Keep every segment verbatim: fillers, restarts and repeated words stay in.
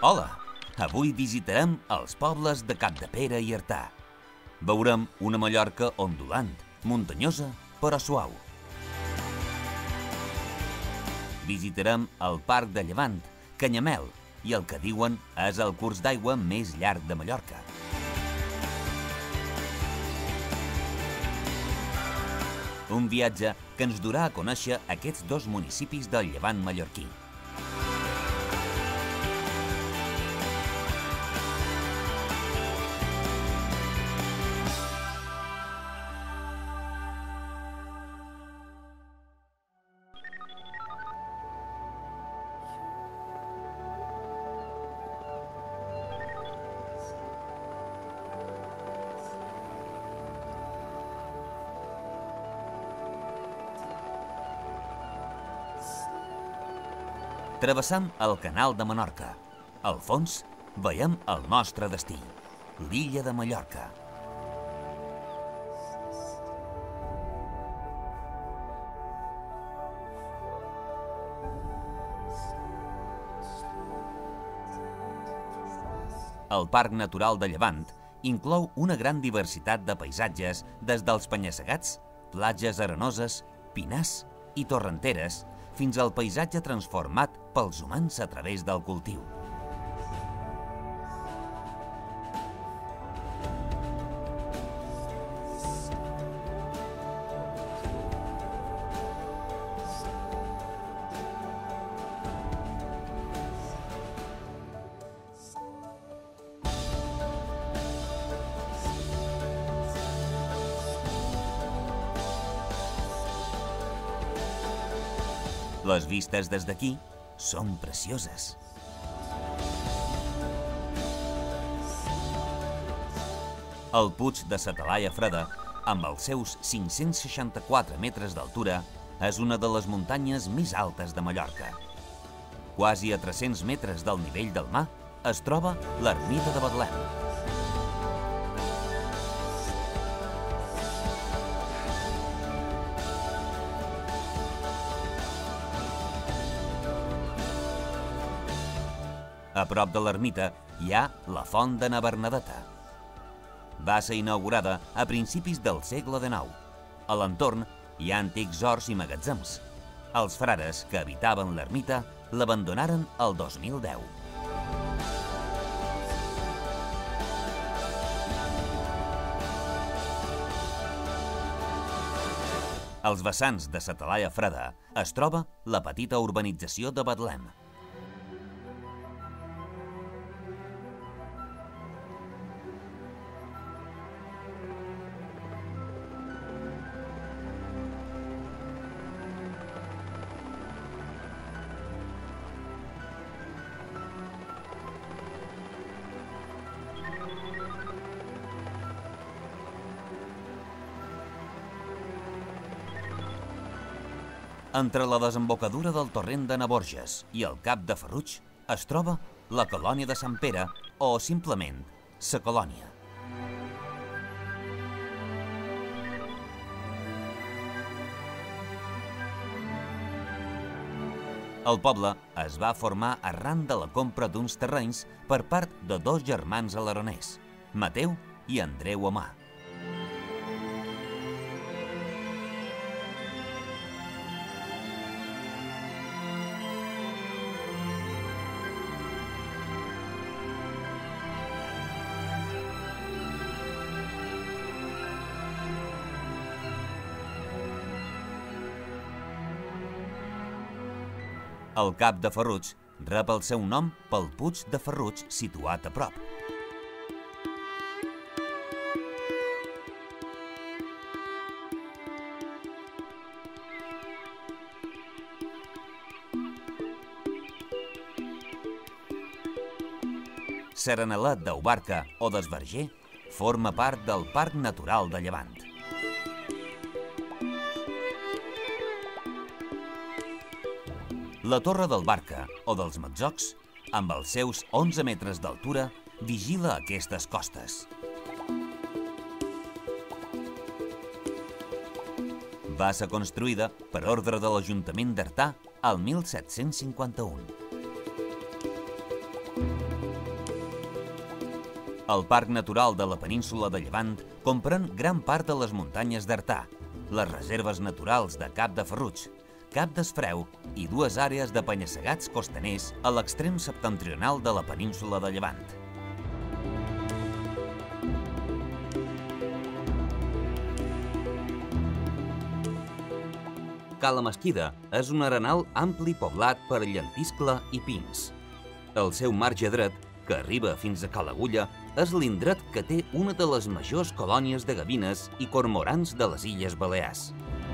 Hola! Avui visitarem els pobles de Capdepera i Artà. Veurem una Mallorca ondulant, muntanyosa però suau. Visitarem el Parc de Llevant, Canyamel, i el que diuen és el curs d'aigua més llarg de Mallorca. Un viatge que ens durà a conèixer aquests dos municipis del Llevant mallorquí. Travessam el Canal de Menorca. Al fons, veiem el nostre destí, l'illa de Mallorca. El Parc Natural de Llevant inclou una gran diversitat de paisatges des dels penya-segats, platges arenoses, pinars i torrenteres, fins al paisatge transformat pels humans a través del cultiu. Les vistes des d'aquí són precioses. El Puig de sa Talaia Freda, amb els seus cinc-cents seixanta-quatre metres d'altura, és una de les muntanyes més altes de Mallorca. Quasi a tres-cents metres del nivell del mar es troba l'ermita de Betlem. A prop de l'ermita hi ha la Font de na Bernadeta. Va ser inaugurada a principis del segle dinou. A l'entorn hi ha antics horts i magatzems. Els frares que habitaven l'ermita l'abandonaren el dos mil deu. Als vessants de sa Talaia Freda es troba la petita urbanització de Betlem. Entre la desembocadura del torrent de Naborges i el Cap de Ferruig es troba la colònia de Sant Pere o, simplement, sa colònia. El poble es va formar arran de la compra d'uns terrenys per part de dos germans alaroners, Mateu i Andreu Omà. El Cap de Ferruig rep el seu nom pel Puig de Ferruig situat a prop. S'Arenelet d'Ubarca o d'Esverger forma part del Parc Natural de Llevant. La Torre del Barca o dels Matzocs, amb els seus onze metres d'altura, vigila aquestes costes. Va ser construïda per ordre de l'Ajuntament d'Artà al mil set-cents cinquanta-u. El Parc Natural de la Península de Llevant comprèn gran part de les muntanyes d'Artà, les reserves naturals de Cap de Ferruig, Cap d'Esfreu i dues àrees de penya-segats costaners a l'extrem septentrional de la Península de Llevant. Cala Mesquida és un arenal ampli poblat per llentiscle i pins. El seu marge dret, que arriba fins a Cala Agulla, és l'indret que té una de les majors colònies de gavines i cormorans de les Illes Balears.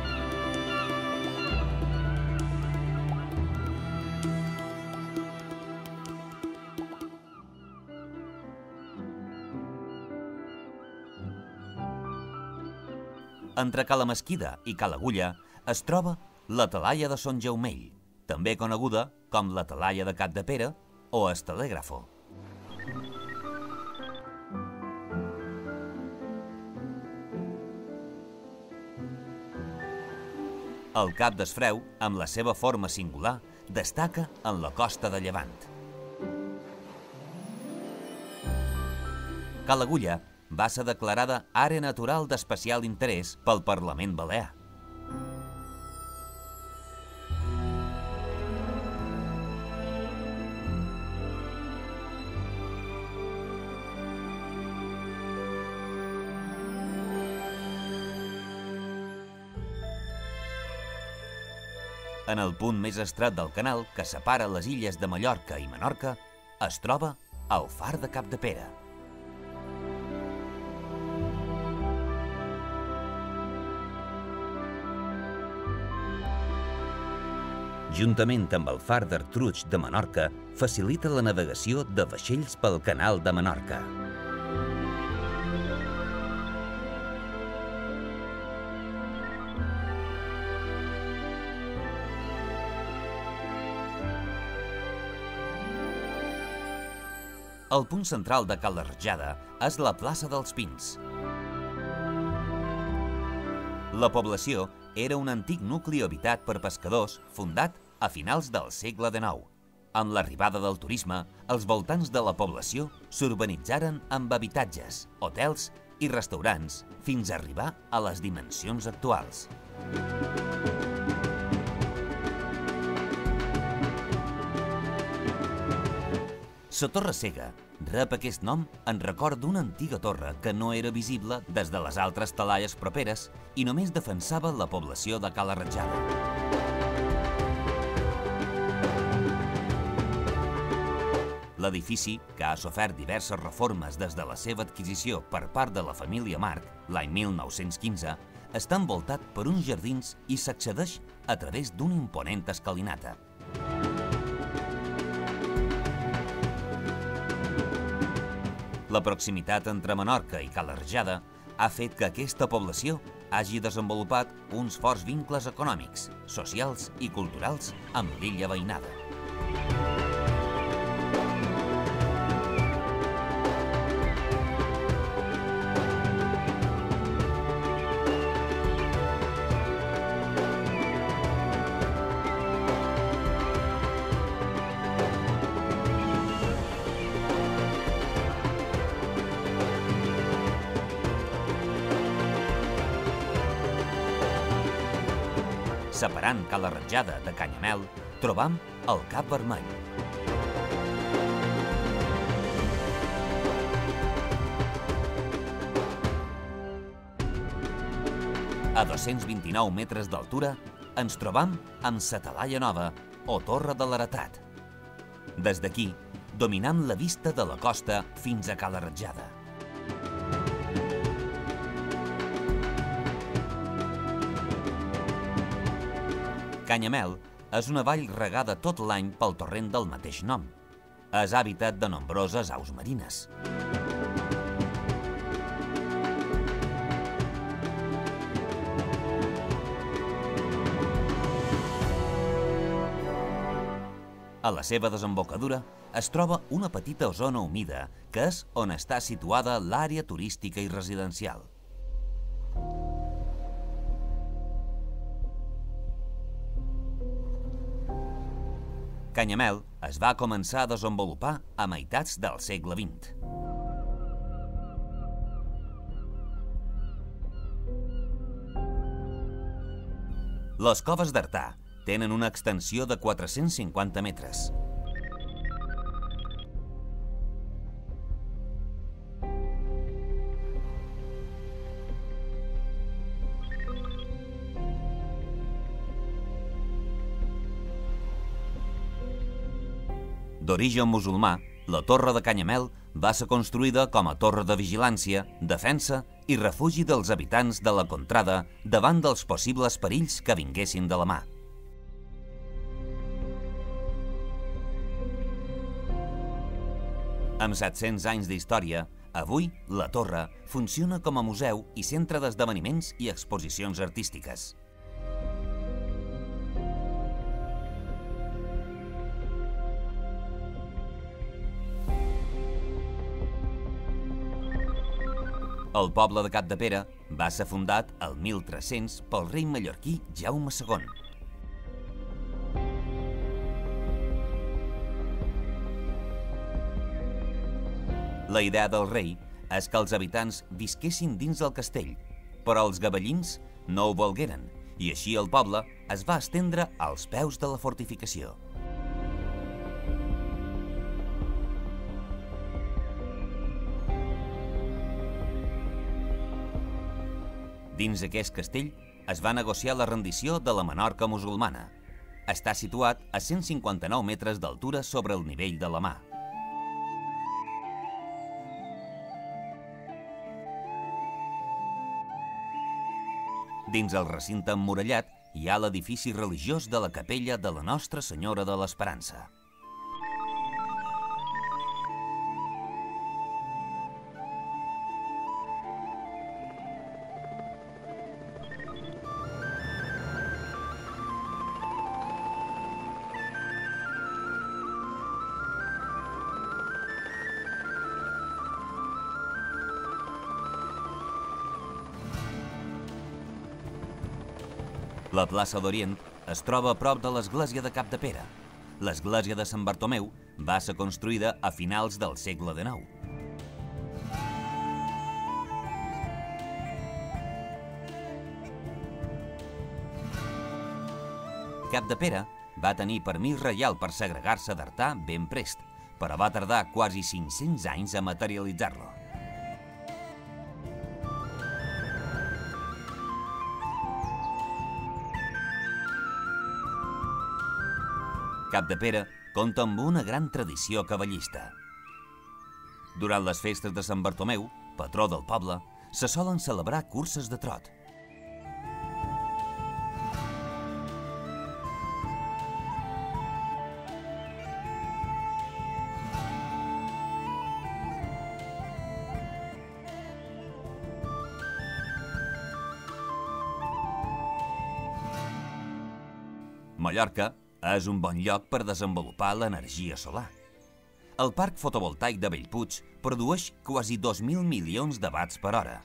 Entre Cala Mesquida i Cala Agulla es troba la Talaia de Son Jaumell, també coneguda com la Talaia de Capdepera o el Telègrafo. El Cap d'Esfreu, amb la seva forma singular, destaca en la costa de Llevant. Cala Agulla va ser declarada àrea natural d'especial interès pel Parlament Balear. En el punt més estret del canal que separa les illes de Mallorca i Menorca es troba el far de Capdepera. Juntament amb el far d'Artruig de Menorca, facilita la navegació de vaixells pel canal de Menorca. El punt central de Cala Ratjada és la plaça dels Pins. La població era un antic nucli habitat per pescadors fundat a finals del segle dinou. Amb l'arribada del turisme, els voltants de la població s'urbanitzaren amb habitatges, hotels i restaurants fins a arribar a les dimensions actuals. La Torre Cega rep aquest nom en record d'una antiga torre que no era visible des de les altres talaies properes i només defensava la població de Cala Ratjada. L'edifici, que ha sofert diverses reformes des de la seva adquisició per part de la família Marc l'any mil nou-cents quinze, està envoltat per uns jardins i s'accedeix a través d'una imponent escalinata. La proximitat entre Menorca i Cala Ratjada ha fet que aquesta població hagi desenvolupat uns forts vincles econòmics, socials i culturals amb l'illa veïnada. Separant Cala Ratjada de Canyamel, trobam el Cap Vermell. A dos-cents vint-i-nou metres d'altura ens trobam amb la Talaia Nova o Torre de l'Heretat. Des d'aquí, dominam la vista de la costa fins a Cala Ratjada. Canyamel és una vall regada tot l'any pel torrent del mateix nom. És hàbitat de nombroses aus marines. A la seva desembocadura es troba una petita zona humida, que és on està situada l'àrea turística i residencial. Canyamel es va començar a desenvolupar a meitats del segle vint. Les coves d'Artà tenen una extensió de quatre-cents cinquanta metres. D'origen musulmà, la Torre de Canyamel va ser construïda com a torre de vigilància, defensa i refugi dels habitants de la contrada davant dels possibles perills que vinguessin de la mà. Amb set-cents anys d'història, avui la torre funciona com a museu i centre d'esdeveniments i exposicions artístiques. El poble de Capdepera va ser fundat el mil tres-cents pel rei mallorquí Jaume segon. La idea del rei és que els habitants visquessin dins del castell, però els gabellins no ho volgueren i així el poble es va estendre als peus de la fortificació. Dins aquest castell es va negociar la rendició de la Menorca musulmana. Està situat a cent cinquanta-nou metres d'altura sobre el nivell de la mar. Dins el recinte emmurallat hi ha l'edifici religiós de la capella de la Nostra Senyora de l'Esperança. La plaça d'Orient es troba a prop de l'església de Capdepera. L'església de Sant Bartomeu va ser construïda a finals del segle dinou. Capdepera va tenir permís reial per segregar-se d'Artà ben prest, però va tardar quasi cinc-cents anys a materialitzar-lo. Capdepera compta amb una gran tradició cavallista. Durant les festes de Sant Bartomeu, patró del poble, se solen celebrar curses de trot. Mallorca és un bon lloc per desenvolupar l'energia solar. El parc fotovoltaic de Bellpuig produeix quasi dos mil milions de watts per hora.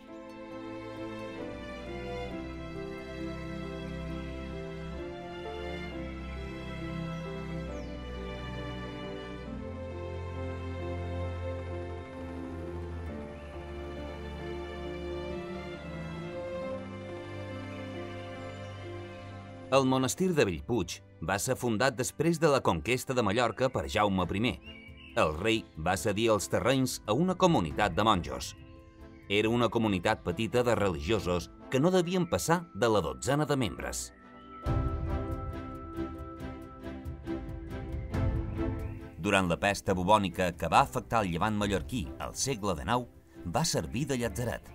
El monestir de Bellpuig va ser fundat després de la conquesta de Mallorca per Jaume primer. El rei va cedir els terrenys a una comunitat de monjos. Era una comunitat petita de religiosos que no devien passar de la dotzena de membres. Durant la pesta bubònica que va afectar el llevant mallorquí al segle dinou, va servir de llatzeret.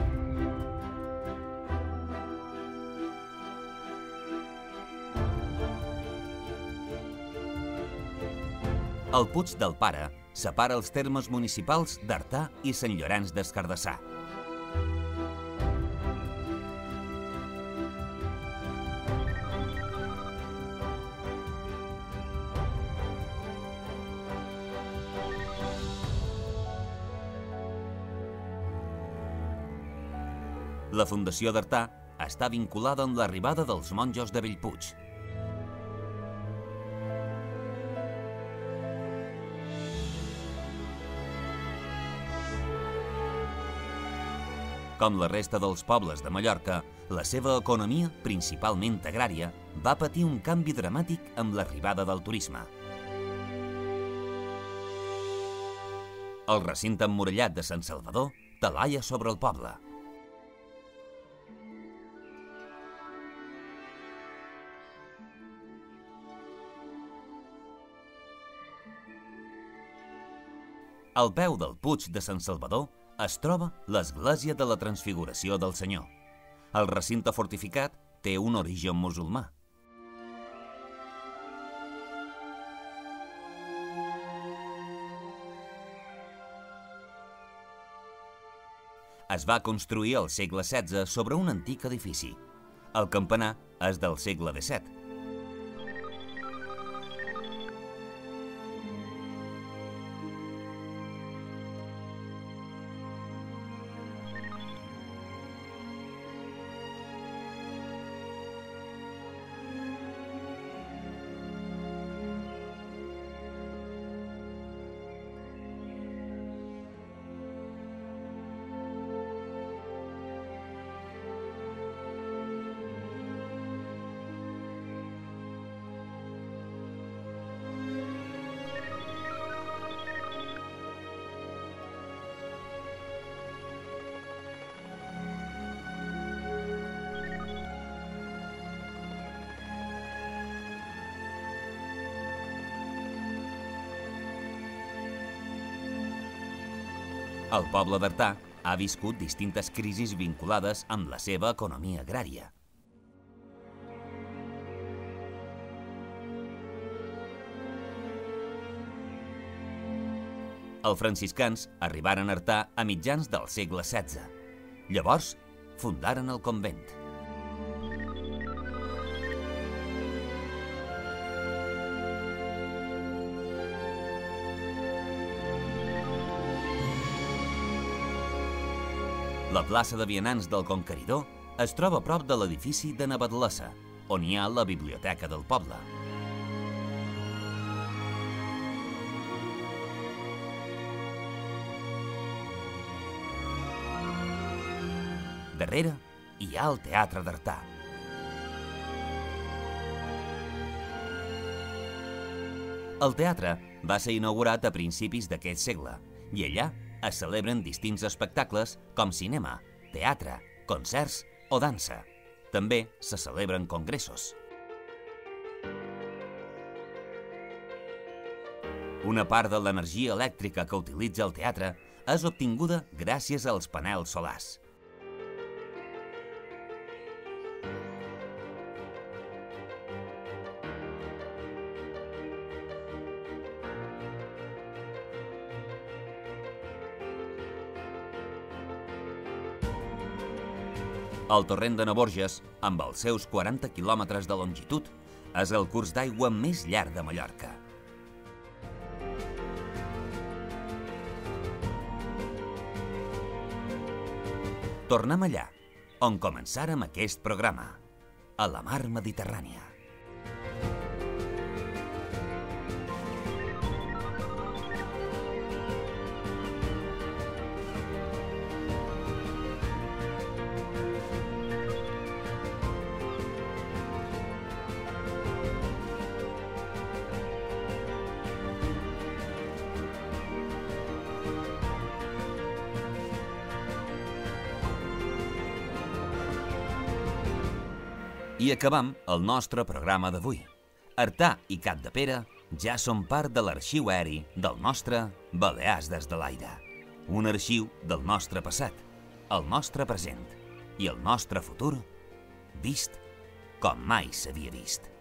El Puig del Pare separa els termes municipals d'Artà i Sant Llorenç des Cardassar. La fundació d'Artà està vinculada amb l'arribada dels monjos de Bellpuig. Com la resta dels pobles de Mallorca, La seva economia, principalment agrària, va patir un canvi dramàtic amb l'arribada del turisme. El recinte emmurallat de Sant Salvador talaia sobre el poble. Al peu del Puig de Sant Salvador es troba l'església de la Transfiguració del Senyor. El recinte fortificat té un origen musulmà. Es va construir al segle setze sobre un antic edifici. El campanar és del segle disset. El poble d'Artà ha viscut distintes crisis vinculades amb la seva economia agrària. Els franciscans arribaren a Artà a mitjans del segle setze. Llavors, fundaren el convent. La plaça de vianants del Conqueridor es troba a prop de l'edifici de Navadlessa, on hi ha la biblioteca del poble. Darrere hi ha el Teatre d'Artà. El teatre va ser inaugurat a principis d'aquest segle i allà es celebren distints espectacles com cinema, teatre, concerts o dansa. També se celebren congressos. Una part de l'energia elèctrica que utilitza el teatre és obtinguda gràcies als panels solars. El torrent de Navorges, amb els seus quaranta quilòmetres de longitud, és el curs d'aigua més llarg de Mallorca. Tornem allà, on començàrem aquest programa, a la mar Mediterrània. I acabam el nostre programa d'avui. Artà i Capdepera ja són part de l'arxiu aeri del nostre Balears des de l'aire. Un arxiu del nostre passat, el nostre present i el nostre futur vist com mai s'havia vist.